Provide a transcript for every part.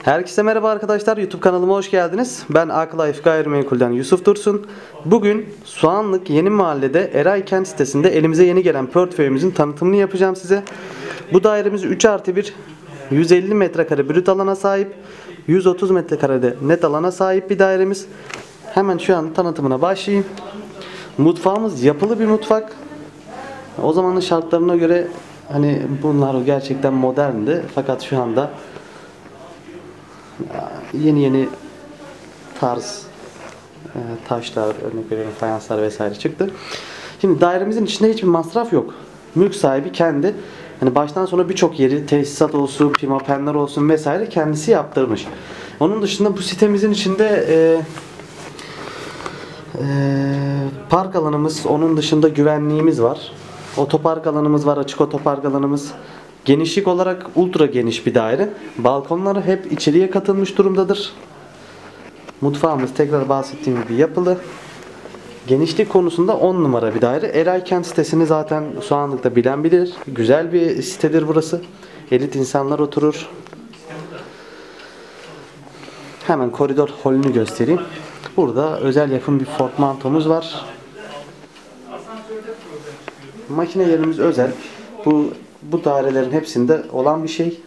Herkese merhaba arkadaşlar, YouTube kanalıma hoş geldiniz. Ben Aklife Gayrimenkul'den Yusuf Dursun. Bugün Soğanlık Yeni Mahalle'de Eray Kent sitesinde elimize yeni gelen portföyümüzün tanıtımını yapacağım size. Bu dairemiz 3+1, 150 metrekare brüt alana sahip, 130 metrekarede net alana sahip bir dairemiz. Hemen şu an tanıtımına başlayayım. Mutfağımız yapılı bir mutfak. O zamanın şartlarına göre hani bunlar gerçekten moderndi, fakat şu anda yeni tarz taşlar, örnek veriyorum fayanslar vesaire çıktı. Şimdi dairemizin içinde hiçbir masraf yok. Mülk sahibi kendi, hani baştan sona birçok yeri, tesisat olsun, pimapenler olsun vesaire kendisi yaptırmış. Onun dışında bu sitemizin içinde park alanımız, onun dışında güvenliğimiz var. Otopark alanımız var, açık otopark alanımız. Genişlik olarak ultra geniş bir daire. Balkonları hep içeriye katılmış durumdadır. Mutfağımız tekrar bahsettiğim gibi yapılı. Genişlik konusunda 10 numara bir daire. Eray Kent sitesini zaten Soğanlık'ta bilen bilir. Güzel bir sitedir burası. Elit insanlar oturur. Hemen koridor holünü göstereyim. Burada özel yapım bir portmantomuz var. Makine yerimiz özel. Bu dairelerin hepsinde olan bir şey.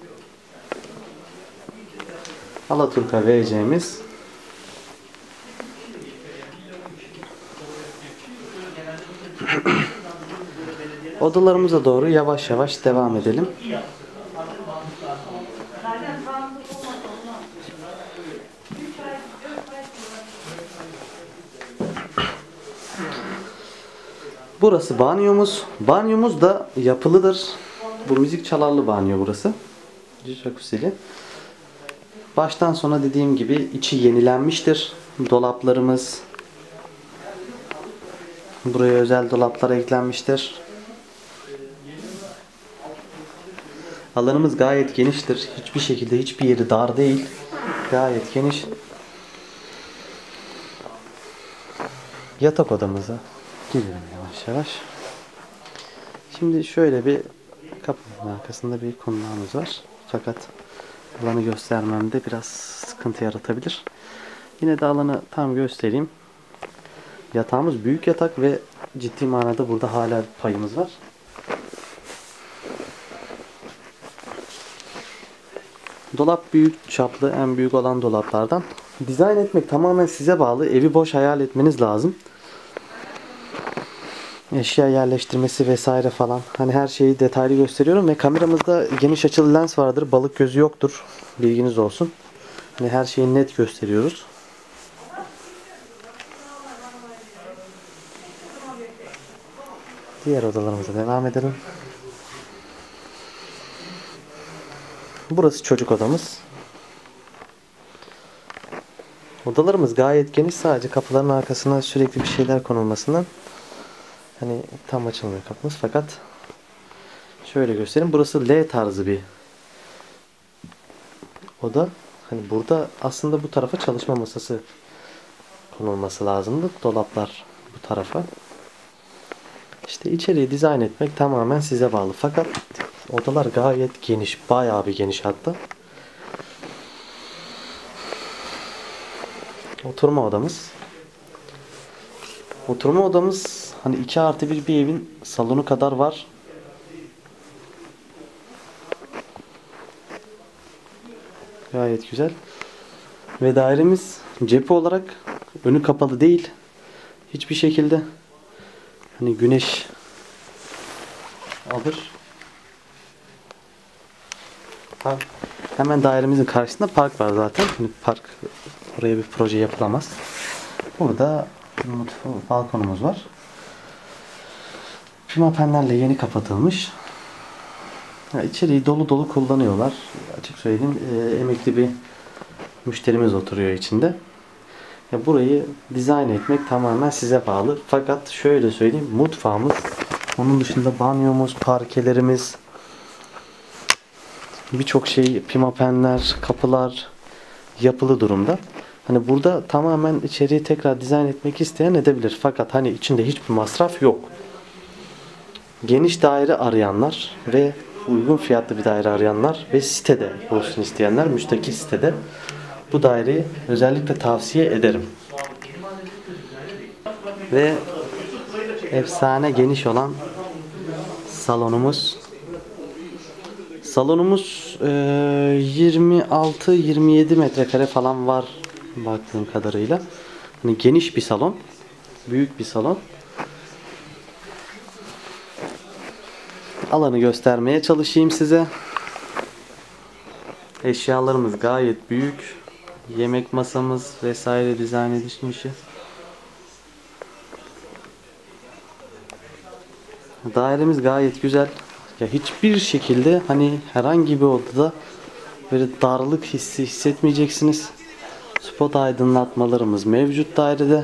Alaturka VC'miz. Odalarımıza doğru yavaş yavaş devam edelim. Burası banyomuz. Banyomuz da yapılıdır. Bu müzik çalarlı banyo burası. Jacuzzi'li. Baştan sona dediğim gibi içi yenilenmiştir. Dolaplarımız. Buraya özel dolaplar eklenmiştir. Alanımız gayet geniştir. Hiçbir şekilde hiçbir yeri dar değil. Gayet geniş. Yatak odamıza girelim yavaş yavaş. Şimdi şöyle bir kapının arkasında bir konağımız var. Fakat alanı göstermemde biraz sıkıntı yaratabilir. Yine de alanı tam göstereyim. Yatağımız büyük yatak ve ciddi manada burada hala payımız var. Dolap büyük çaplı, en büyük olan dolaplardan. Dizayn etmek tamamen size bağlı. Evi boş hayal etmeniz lazım. Eşya yerleştirmesi vesaire falan. Hani her şeyi detaylı gösteriyorum ve kameramızda geniş açılı lens vardır. Balık gözü yoktur. Bilginiz olsun. Hani her şeyi net gösteriyoruz. Diğer odalarımıza devam edelim. Burası çocuk odamız. Odalarımız gayet geniş. Sadece kapıların arkasına sürekli bir şeyler konulmasından hani tam açılmıyor kapımız, fakat şöyle göstereyim. Burası L tarzı bir oda. Hani burada aslında bu tarafa çalışma masası konulması lazımdı. Dolaplar bu tarafa. İşte içeriği dizayn etmek tamamen size bağlı. Fakat odalar gayet geniş. Bayağı bir geniş hatta. Oturma odamız. Oturma odamız hani 2+1 bir evin salonu kadar var. Gayet güzel. Ve dairemiz cephe olarak önü kapalı değil. Hiçbir şekilde hani güneş alır. Hemen dairemizin karşısında park var zaten. Şimdi park, oraya bir proje yapılamaz. Burada balkonumuz var. Pimapenlerle yeni kapatılmış. İçeriği dolu dolu kullanıyorlar. Açık söyleyeyim, emekli bir müşterimiz oturuyor içinde. Burayı dizayn etmek tamamen size bağlı. Fakat şöyle söyleyeyim, mutfağımız, onun dışında banyomuz, parkelerimiz, birçok şey, pimapenler, kapılar yapılı durumda. Hani burada tamamen içeriği tekrar dizayn etmek isteyen edebilir. Fakat hani içinde hiçbir masraf yok. Geniş daire arayanlar ve uygun fiyatlı bir daire arayanlar ve sitede olsun isteyenler, müstakil sitede bu daireyi özellikle tavsiye ederim. Ve efsane geniş olan salonumuz. Salonumuz 26-27 metrekare falan var baktığım kadarıyla. Hani geniş bir salon, büyük bir salon. Alanı göstermeye çalışayım size. Eşyalarımız gayet büyük. Yemek masamız vesaire dizayn edilmişi. Dairemiz gayet güzel. Ya hiçbir şekilde hani herhangi bir odada böyle darlık hissi hissetmeyeceksiniz. Spot aydınlatmalarımız mevcut dairede.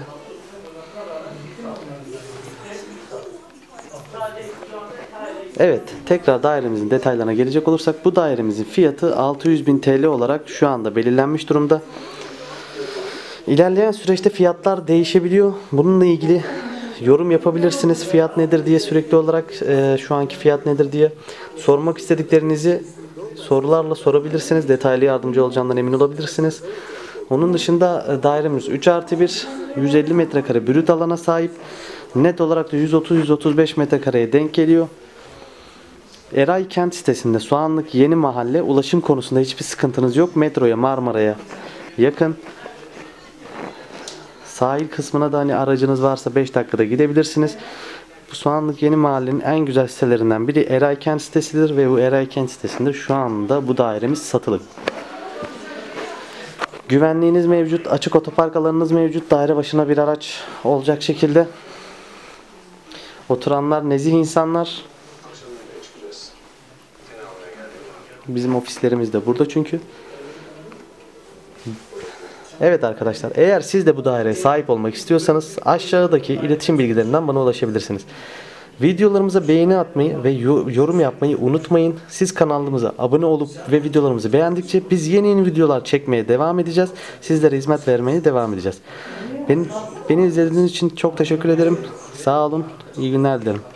Evet, tekrar dairemizin detaylarına gelecek olursak bu dairemizin fiyatı 600.000 TL olarak şu anda belirlenmiş durumda. İlerleyen süreçte fiyatlar değişebiliyor. Bununla ilgili yorum yapabilirsiniz. Fiyat nedir diye sürekli olarak şu anki fiyat nedir diye sormak istediklerinizi sorularla sorabilirsiniz. Detaylı yardımcı olacağından emin olabilirsiniz. Onun dışında dairemiz 3+1 150 metrekare brüt alana sahip. Net olarak da 130-135 metrekareye denk geliyor. Eray Kent sitesinde Soğanlık Yeni Mahalle, ulaşım konusunda hiçbir sıkıntınız yok. Metroya, Marmara'ya yakın. Sahil kısmına da hani aracınız varsa 5 dakikada gidebilirsiniz. Bu Soğanlık Yeni Mahallenin en güzel sitelerinden biri Eray Kent sitesidir ve bu Eray Kent sitesinde şu anda bu dairemiz satılık. Güvenliğiniz mevcut, açık otopark alanınız mevcut, daire başına bir araç olacak şekilde. Oturanlar nezih insanlar. Bizim ofislerimiz de burada çünkü. Evet arkadaşlar, eğer siz de bu daireye sahip olmak istiyorsanız aşağıdaki iletişim bilgilerinden bana ulaşabilirsiniz. Videolarımıza beğeni atmayı ve yorum yapmayı unutmayın. Siz kanalımıza abone olup ve videolarımızı beğendikçe biz yeni videolar çekmeye devam edeceğiz. Sizlere hizmet vermeye devam edeceğiz. Beni izlediğiniz için çok teşekkür ederim. Sağ olun. İyi günler dilerim.